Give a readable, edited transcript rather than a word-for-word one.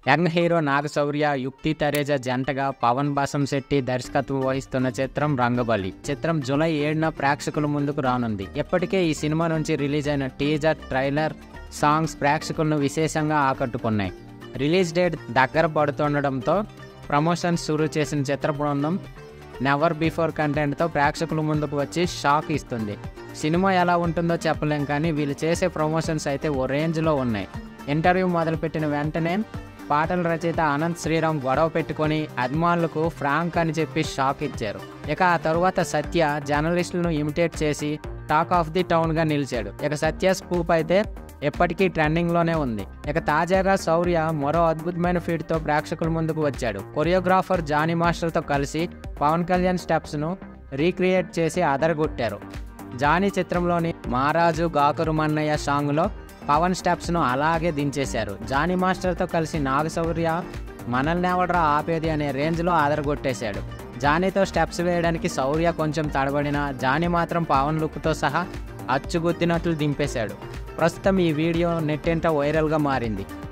Young hero Naga Shaurya, యుక్తి తరేజ జంటగా పవన్ బాసంశెట్టి దర్శకత్వం వహిస్తున్న చిత్రం రంగబలి. చిత్రం జూలై 7న ప్రేక్షకుల ముందుకు రానుంది. ఇప్పటికే ఈ సినిమా నుంచి రిలీజ్ అయిన టీజర్, ట్రైలర్, సాంగ్స్ ప్రేక్షకులను విశేషంగా ఆకట్టుకున్నాయి. రిలీజ్ డేట్ దగ్గర పడుతుండడంతో ప్రమోషన్స్ షురూ చేసిన చిత్ర బృందం నెవర్ బిఫోర్ కంటెంట్తో ప్రేక్షకుల ముందుకు వచ్చి షాక్ ఇస్తుంది. సినిమా ఎలా ఉంటుందో చెప్పలేం, కానీ వీళ్ళు చేసే ప్రమోషన్స్ అయితే ఓ రేంజ్లో ఉన్నాయి. ఇంటర్వ్యూ మొదలుపెట్టిన వెంటనే పాటల రచయిత అనంత్ శ్రీరామ్ గొడవ పెట్టుకొని అభిమానులకు ఫ్రాంక్ అని చెప్పి షాక్ ఇచ్చారు. ఇక ఆ తరువాత సత్య జర్నలిస్టులను ఇమిటేట్ చేసి టాక్ ఆఫ్ ది టౌన్గా నిలిచాడు. ఇక సత్య స్కూప్ అయితే ఎప్పటికీ ట్రెండింగ్లోనే ఉంది. ఇక తాజాగా శౌర్య మరో అద్భుతమైన ఫీట్తో ప్రేక్షకుల ముందుకు వచ్చాడు. కొరియోగ్రాఫర్ జానీ మాస్టర్తో కలిసి పవన్ కళ్యాణ్ స్టెప్స్ను రీక్రియేట్ చేసి అదరగొట్టారు. జానీ చిత్రంలోని మహారాజు గాకరు మన్నయ్య సాంగ్లో పవన్ స్టెప్స్ను అలాగే దించేశారు. జానీ మాస్టర్తో కలిసి నాగశౌర్య మనల్నెవడ్రా ఆపేది అనే రేంజ్లో ఆదరగొట్టేశాడు. జానీతో స్టెప్స్ వేయడానికి శౌర్య కొంచెం తడబడినా జానీ మాత్రం పవన్ లుక్తో సహా అచ్చుగుద్దినట్లు దింపేశాడు. ప్రస్తుతం ఈ వీడియో నెట్టింట వైరల్గా మారింది.